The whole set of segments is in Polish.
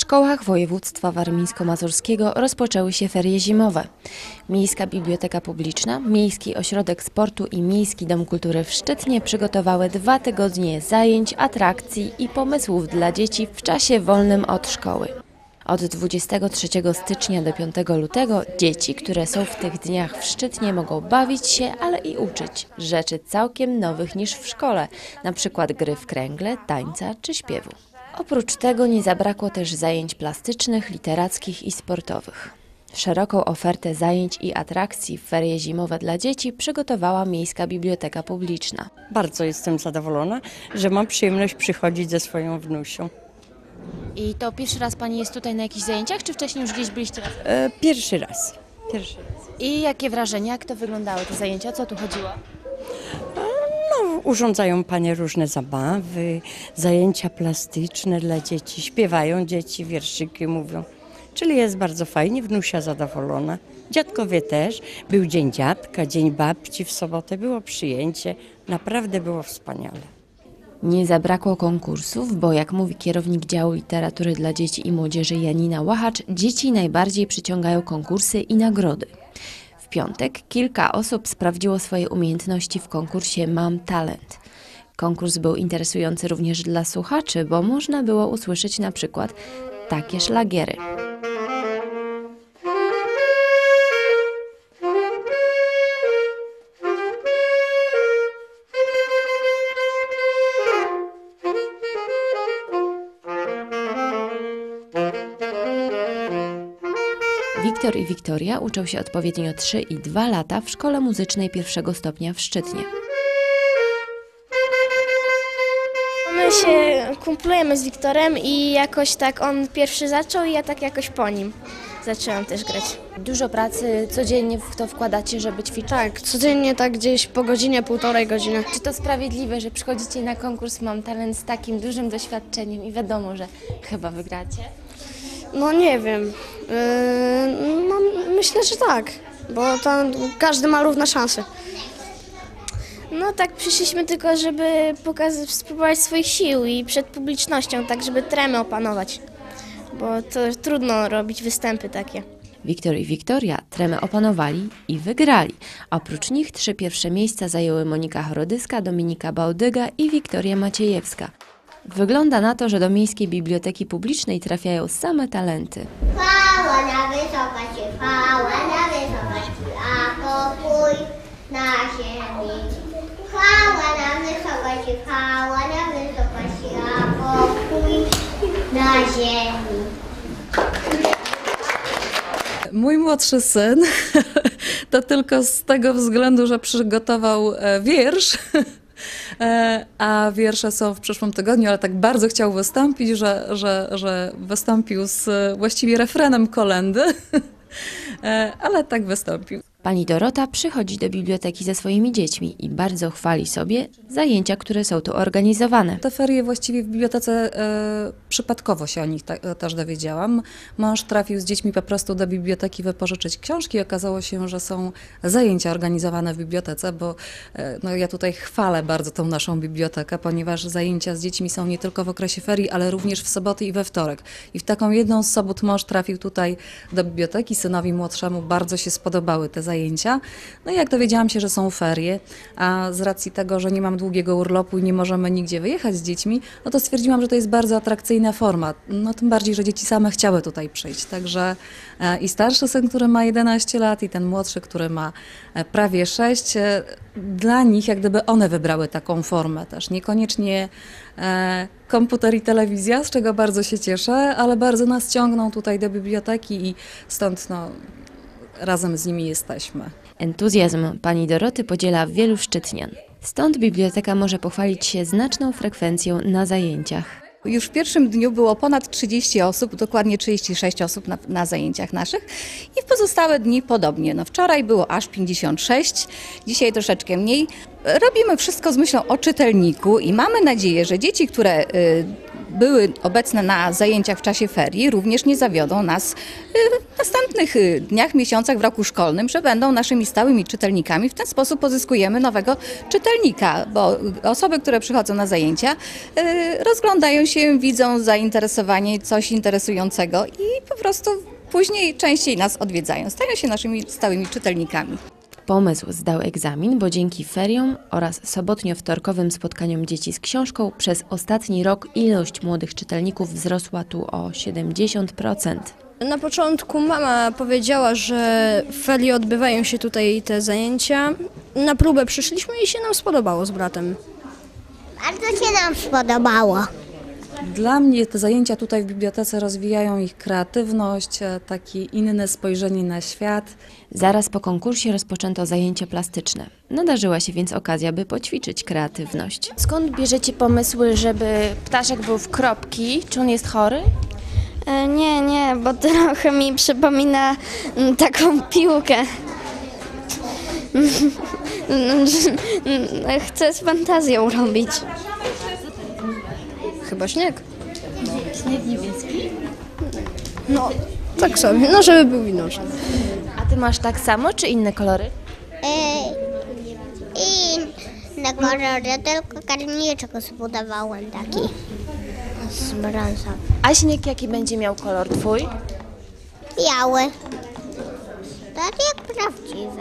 szkołach województwa warmińsko-mazurskiego rozpoczęły się ferie zimowe. Miejska Biblioteka Publiczna, Miejski Ośrodek Sportu i Miejski Dom Kultury w Szczytnie przygotowały 2 tygodnie zajęć, atrakcji i pomysłów dla dzieci w czasie wolnym od szkoły. Od 23 stycznia do 5 lutego dzieci, które są w tych dniach w Szczytnie, mogą bawić się, ale i uczyć rzeczy całkiem nowych niż w szkole, na przykład gry w kręgle, tańca czy śpiewu. Oprócz tego nie zabrakło też zajęć plastycznych, literackich i sportowych. Szeroką ofertę zajęć i atrakcji w ferie zimowe dla dzieci przygotowała Miejska Biblioteka Publiczna. Bardzo jestem zadowolona, że mam przyjemność przychodzić ze swoją wnusią. I to pierwszy raz Pani jest tutaj na jakichś zajęciach, czy wcześniej już gdzieś byliście? Pierwszy raz. I jakie wrażenia, jak to wyglądały te zajęcia, co tu chodziło? Urządzają panie różne zabawy, zajęcia plastyczne dla dzieci, śpiewają dzieci, wierszyki mówią. Czyli jest bardzo fajnie, wnusia zadowolona. Dziadkowie też. Był Dzień Dziadka, Dzień Babci w sobotę, było przyjęcie. Naprawdę było wspaniale. Nie zabrakło konkursów, bo jak mówi kierownik działu literatury dla dzieci i młodzieży Janina Łachacz, dzieci najbardziej przyciągają konkursy i nagrody. W piątek kilka osób sprawdziło swoje umiejętności w konkursie Mam Talent. Konkurs był interesujący również dla słuchaczy, bo można było usłyszeć na przykład takie szlagiery. Wiktor i Wiktoria uczą się odpowiednio 3 i 2 lata w Szkole Muzycznej pierwszego stopnia w Szczytnie. My się kumplujemy z Wiktorem i jakoś tak on pierwszy zaczął i ja tak jakoś po nim zaczęłam też grać. Dużo pracy codziennie w to wkładacie, żeby ćwiczyć? Tak, codziennie tak gdzieś po godzinie, 1,5 godziny. Czy to sprawiedliwe, że przychodzicie na konkurs Mam Talent z takim dużym doświadczeniem i wiadomo, że chyba wygracie? No nie wiem, no myślę, że tak, bo tam każdy ma równe szanse. No tak, przyszliśmy tylko, żeby spróbować swoich sił i przed publicznością, tak żeby tremę opanować, bo to trudno robić występy takie. Wiktor i Wiktoria tremę opanowali i wygrali. Oprócz nich 3 pierwsze miejsca zajęły Monika Chorodyska, Dominika Bałdyga i Wiktoria Maciejewska. Wygląda na to, że do Miejskiej Biblioteki Publicznej trafiają same talenty. Chwała na wysokości, a pokój na ziemi. Chwała na wysokości, a pokój na ziemi. Mój młodszy syn to tylko z tego względu, że przygotował wiersz, a wiersze są w przyszłym tygodniu, ale tak bardzo chciał wystąpić, że wystąpił z właściwie refrenem kolędy, ale tak wystąpił. Pani Dorota przychodzi do biblioteki ze swoimi dziećmi i bardzo chwali sobie zajęcia, które są tu organizowane. Te ferie właściwie w bibliotece przypadkowo się o nich też dowiedziałam. Mąż trafił z dziećmi po prostu do biblioteki wypożyczyć książki i okazało się, że są zajęcia organizowane w bibliotece, bo no, ja tutaj chwalę bardzo tą naszą bibliotekę, ponieważ zajęcia z dziećmi są nie tylko w okresie ferii, ale również w soboty i we wtorek. I w taką jedną z sobot mąż trafił tutaj do biblioteki, synowi młodszemu bardzo się spodobały te zajęcia. No i jak dowiedziałam się, że są ferie, a z racji tego, że nie mam długiego urlopu i nie możemy nigdzie wyjechać z dziećmi, no to stwierdziłam, że to jest bardzo atrakcyjna forma. No tym bardziej, że dzieci same chciały tutaj przyjść. Także i starszy syn, który ma 11 lat i ten młodszy, który ma prawie 6, dla nich jak gdyby one wybrały taką formę też. Niekoniecznie komputer i telewizja, z czego bardzo się cieszę, ale bardzo nas ciągną tutaj do biblioteki i stąd no, razem z nimi jesteśmy. Entuzjazm pani Doroty podziela wielu szczytnian. Stąd biblioteka może pochwalić się znaczną frekwencją na zajęciach. Już w pierwszym dniu było ponad 30 osób, dokładnie 36 osób na zajęciach naszych i w pozostałe dni podobnie. No wczoraj było aż 56, dzisiaj troszeczkę mniej. Robimy wszystko z myślą o czytelniku i mamy nadzieję, że dzieci, które były obecne na zajęciach w czasie ferii, również nie zawiodą nas w następnych dniach, miesiącach w roku szkolnym, że będą naszymi stałymi czytelnikami. W ten sposób pozyskujemy nowego czytelnika, bo osoby, które przychodzą na zajęcia, rozglądają się, widzą zainteresowanie, coś interesującego i po prostu później częściej nas odwiedzają, stają się naszymi stałymi czytelnikami. Pomysł zdał egzamin, bo dzięki feriom oraz sobotnio-wtorkowym spotkaniom dzieci z książką przez ostatni rok ilość młodych czytelników wzrosła tu o 70%. Na początku mama powiedziała, że w ferii odbywają się tutaj te zajęcia. Na próbę przyszliśmy i się nam spodobało z bratem. Bardzo się nam spodobało. Dla mnie te zajęcia tutaj w bibliotece rozwijają ich kreatywność, takie inne spojrzenie na świat. Zaraz po konkursie rozpoczęto zajęcia plastyczne. Nadarzyła się więc okazja, by poćwiczyć kreatywność. Skąd bierzecie pomysły, żeby ptaszek był w kropki? Czy on jest chory? Nie, bo trochę mi przypomina taką piłkę. Chcę z fantazją robić. Chyba śnieg. Śnieg niebieski. No, tak sobie, no żeby był widoczny. A ty masz tak samo, czy inne kolory? I na kolorze tylko karniczek zbudowałem taki z brązowym. A śnieg jaki będzie miał kolor twój? Biały. Tak jak prawdziwe.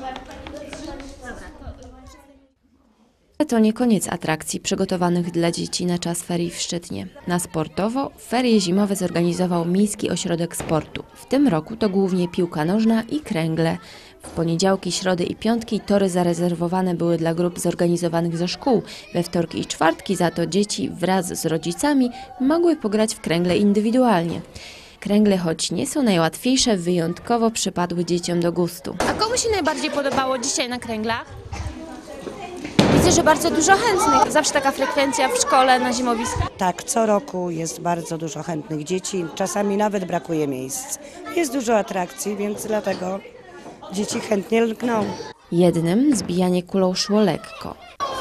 To nie koniec atrakcji przygotowanych dla dzieci na czas ferii w Szczytnie. Na sportowo ferie zimowe zorganizował Miejski Ośrodek Sportu. W tym roku to głównie piłka nożna i kręgle. W poniedziałki, środy i piątki tory zarezerwowane były dla grup zorganizowanych ze szkół. We wtorki i czwartki za to dzieci wraz z rodzicami mogły pograć w kręgle indywidualnie. Kręgle, choć nie są najłatwiejsze, wyjątkowo przypadły dzieciom do gustu. A komu się najbardziej podobało dzisiaj na kręglach? Widzę, że bardzo dużo chętnych. Zawsze taka frekwencja w szkole na zimowisku. Tak, co roku jest bardzo dużo chętnych dzieci, czasami nawet brakuje miejsc. Jest dużo atrakcji, więc dlatego dzieci chętnie lgną. Jednym zbijanie kulą szło lekko.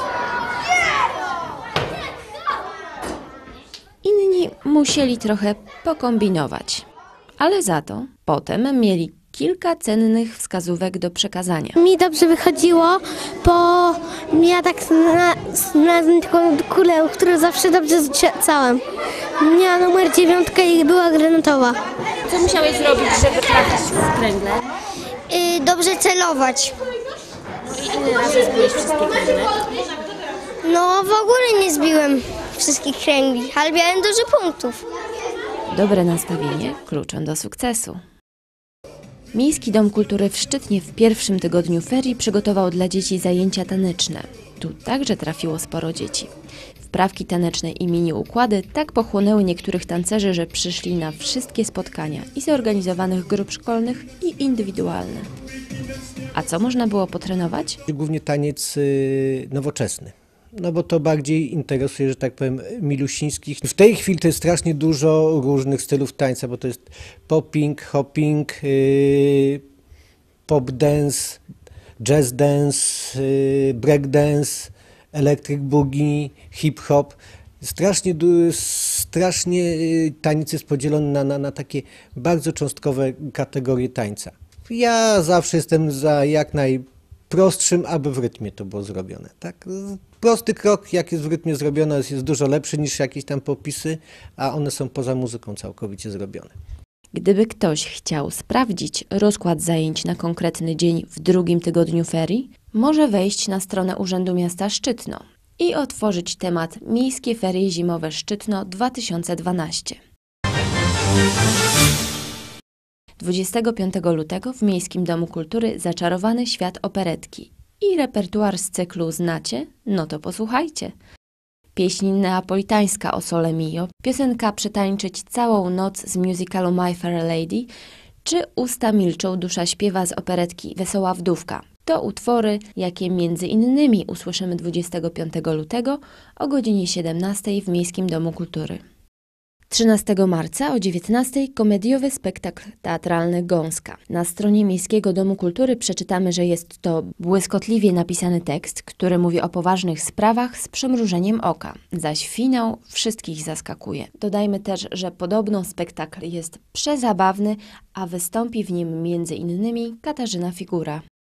Inni musieli trochę pokombinować. Ale za to potem mieli kilka cennych wskazówek do przekazania. Mi dobrze wychodziło, bo ja tak znalazłem taką kulę, którą zawsze dobrze zrzucałem. Miała numer 9 i była granatowa. Co musiałeś zrobić, żeby trafić w kręgle? Dobrze celować. I ile razy zbiłeś wszystkie kręgle? No w ogóle nie zbiłem wszystkich kręgli, ale miałem dużo punktów. Dobre nastawienie kluczem do sukcesu. Miejski Dom Kultury w Szczytnie w pierwszym tygodniu ferii przygotował dla dzieci zajęcia taneczne. Tu także trafiło sporo dzieci. Wprawki taneczne i mini układy tak pochłonęły niektórych tancerzy, że przyszli na wszystkie spotkania i zorganizowanych grup szkolnych i indywidualnych. A co można było potrenować? Głównie taniec nowoczesny. No bo to bardziej interesuje, że tak powiem, milusińskich. W tej chwili to jest strasznie dużo różnych stylów tańca, bo to jest popping, hopping, pop dance, jazz dance, break dance, electric boogie, hip hop. Strasznie taniec jest podzielony na takie bardzo cząstkowe kategorie tańca. Ja zawsze jestem za jak najprostszym, aby w rytmie to było zrobione. Tak? Prosty krok, jak jest w rytmie zrobione, jest dużo lepszy niż jakieś tam popisy, a one są poza muzyką całkowicie zrobione. Gdyby ktoś chciał sprawdzić rozkład zajęć na konkretny dzień w drugim tygodniu ferii, może wejść na stronę Urzędu Miasta Szczytno i otworzyć temat Miejskie Ferie Zimowe Szczytno 2012. 25 lutego w Miejskim Domu Kultury Zaczarowany świat operetki i repertuar z cyklu Znacie? No to posłuchajcie. Pieśń neapolitańska o Sole Mio, piosenka Przetańczyć całą noc z musicalu My Fair Lady, czy Usta milczą, dusza śpiewa z operetki Wesoła Wdówka. To utwory, jakie między innymi usłyszymy 25 lutego o godzinie 17 w Miejskim Domu Kultury. 13 marca o 19 komediowy spektakl teatralny Gąska. Na stronie Miejskiego Domu Kultury przeczytamy, że jest to błyskotliwie napisany tekst, który mówi o poważnych sprawach z przymrużeniem oka, zaś finał wszystkich zaskakuje. Dodajmy też, że podobno spektakl jest przezabawny, a wystąpi w nim m.in. Katarzyna Figura.